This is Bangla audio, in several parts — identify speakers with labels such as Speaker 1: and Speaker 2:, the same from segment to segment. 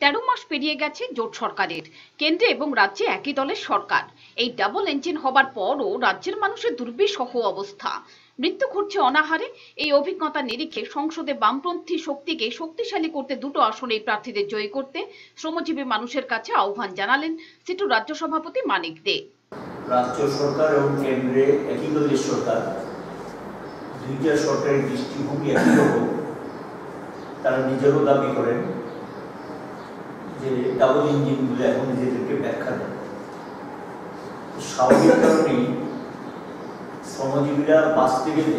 Speaker 1: 13 মাস পেরিয়ে গেছে জোট সরকারের। কেন্দ্রে এবং রাজ্যে একই দলের সরকার। এই ডাবল ইঞ্জিন হবার পরও রাজ্যের মানুষের দুর্বিষহ অবস্থা। মৃত্যু ঘটছে অনাহারে। এই অভিজ্ঞতা নিরিখে সংসদে বামপন্থী শক্তিকে শক্তিশালী করতে দুটো আসনে প্রার্থীদের জয়ী করতে শ্রমজীবী মানুষের কাছে আহ্বান জানালেন সিটু রাজ্য সভাপতি মানিক দে।
Speaker 2: রাজ্য সরকার এবং কেন্দ্রে একই দলের সরকার, দুইটা সরকারের দৃষ্টিভঙ্গি একই রকম। তারা নিজেরও দাবি করেন যে ডাবল ইঞ্জিনগুলো এখন নিজেদেরকে ব্যাখ্যা দেয়। স্বাভাবিক কারণেই শ্রমজীবীরা বাঁচতে গেলে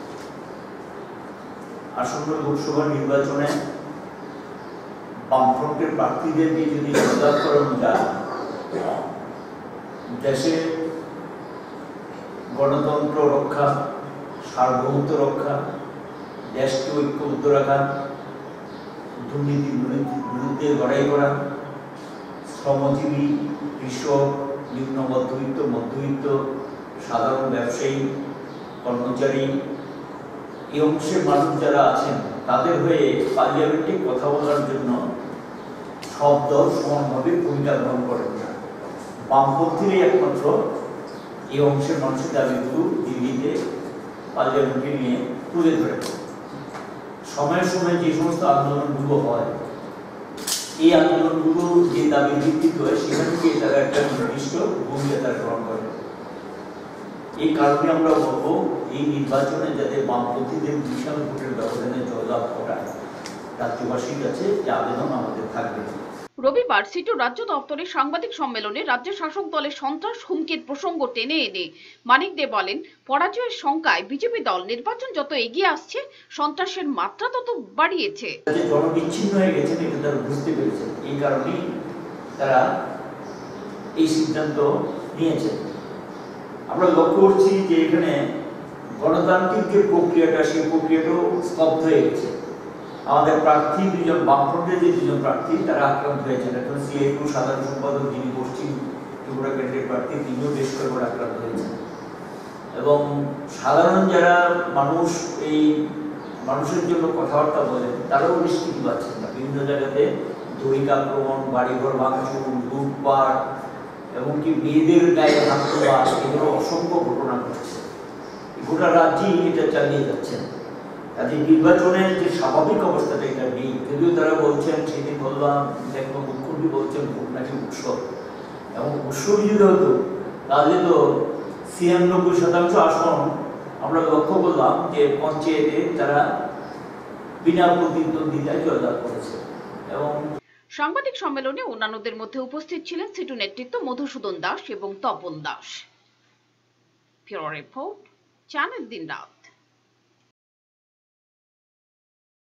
Speaker 2: আসন্ন লোকসভা নির্বাচনে বামফ্রন্টের প্রার্থীদেরকে যদি জয়লাভ করানো যায়, দেশে গণতন্ত্র রক্ষা, সার্বভৌমত্ব রক্ষা, দেশকে ঐক্যবদ্ধ রাখা, দুর্নীতির বিরুদ্ধে লড়াই করা, শ্রমজীবী, কৃষক, নিম্ন মধ্যবিত্ত, মধ্যবিত্ত, সাধারণ ব্যবসায়ী, কর্মচারী, এই অংশের মানুষ যারা আছেন তাদের হয়ে পার্লামেন্টে কথা বলার জন্য সব দল সমানভাবে ভূমিকা গ্রহণ করেন না। বামপন্থীরাই একমাত্র এই অংশের মানুষের দাবিগুলো দিল্লিতে পার্লামেন্টে নিয়ে তুলে ধরে। সময়ের সময় যে সমস্ত আন্দোলনগুলো হয়, এই আন্দোলনগুলো যে দাবির ভিত্তিতে হয়, সেখান থেকে তারা একটা নির্দিষ্ট ভূমিকা তারা গ্রহণ করে। এই কারণে আমরা বলবো এই নির্বাচনে যাতে বামপন্থীদের বিশাল ভোটের ব্যবধানে জয়লাভ করায় রাজ্যবাসীর কাছে যে আবেদন আমাদের থাকবে।
Speaker 1: রবিবার সিটু রাজ্য দপ্তরে সাংবাদিক সম্মেলনে রাজ্য শাসক দলের সন্ত্রাস হুমকির প্রসঙ্গ টেনে এনে মানিক দে বলেন, পরাজয়ের শঙ্কায় বিজেপি দল নির্বাচন যত এগিয়ে আসছে সন্ত্রাসের মাত্রা তত বাড়িয়েছে।
Speaker 2: জনবিচ্ছিন্ন হয়ে গেছেন এটা তারা বুঝতে পেরেছেন, এই কারণেই তারা এই সিদ্ধান্ত নিয়েছেন। আমরা লক্ষ্য করছি যে এখানে গণতান্ত্রিক যে প্রক্রিয়াটা, সেই প্রক্রিয়াটাও স্তব্ধ হয়ে গেছে। আমাদের প্রার্থী দুজন, বামফ্রন্টের যে দুজন প্রার্থী তারা আক্রান্ত হয়েছেন। এখন সিআইটিউ সাধারণ সম্পাদক যিনি পশ্চিম ত্রিপুরা কেন্দ্রের প্রার্থী, তিনিও বেশ কয়েকবার আক্রান্ত হয়েছেন। এবং সাধারণ যারা মানুষ, এই মানুষের জন্য কথাবার্তা বলেন, তারাও নিষ্কৃতি পাচ্ছেন না। বিভিন্ন জায়গাতে দৈহিক আক্রমণ, বাড়িঘর ভাঙচুর, লুটপাট, এমনকি মেয়েদের গায়ে হাত তোলা, এগুলো অসংখ্য ঘটনা ঘটছে। গোটা রাজ্যেই এটা চালিয়ে যাচ্ছেন। কাজে নির্বাচনের যে স্বাভাবিক অবস্থাটা এটা নেই। যদিও তারা বলছেন, সেদিন বললাম দেখবো মুখ্যমন্ত্রী বলছেন ভোট নাকি উৎসব, এবং উৎসব যদি হতো তাহলে তো ৯৬% আসন আমরা লক্ষ্য করলাম যে পঞ্চায়েতে তারা বিনা প্রতিদ্বন্দ্বিতায় জয়লাভ করেছে। এবং
Speaker 1: সাংবাদিক সম্মেলনে অন্যান্যদের মধ্যে উপস্থিত ছিলেন সিটু নেতৃত্ব মধুসূদন দাস এবং Tapan Das. Bureau report, channel দিনরাত।